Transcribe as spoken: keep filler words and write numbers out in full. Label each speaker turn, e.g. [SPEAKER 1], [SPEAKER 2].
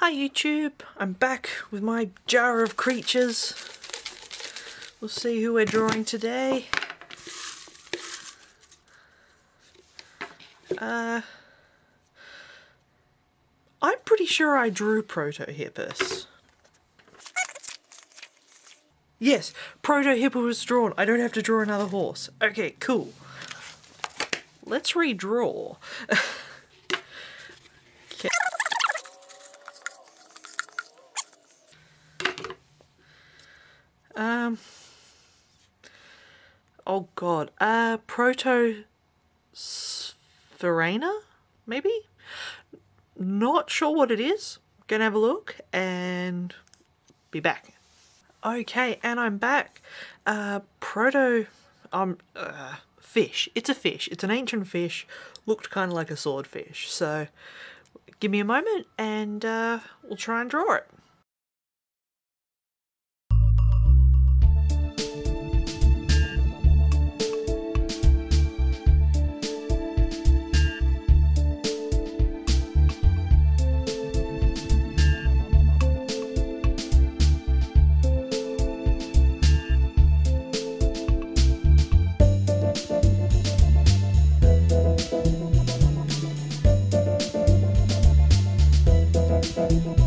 [SPEAKER 1] Hi YouTube, I'm back with my jar of creatures. We'll see who we're drawing today. Uh, I'm pretty sure I drew Protohippus. Yes, Protohippus was drawn. I don't have to draw another horse. Okay, cool. Let's redraw. Okay. Um. Oh god. Uh, Protosphyraena? Maybe? Not sure what it is. Gonna have a look and be back. Okay, and I'm back. Uh, Proto... Um, uh, fish. It's a fish. It's an ancient fish. Looked kind of like a swordfish. So, give me a moment and uh, we'll try and draw it. Thank you.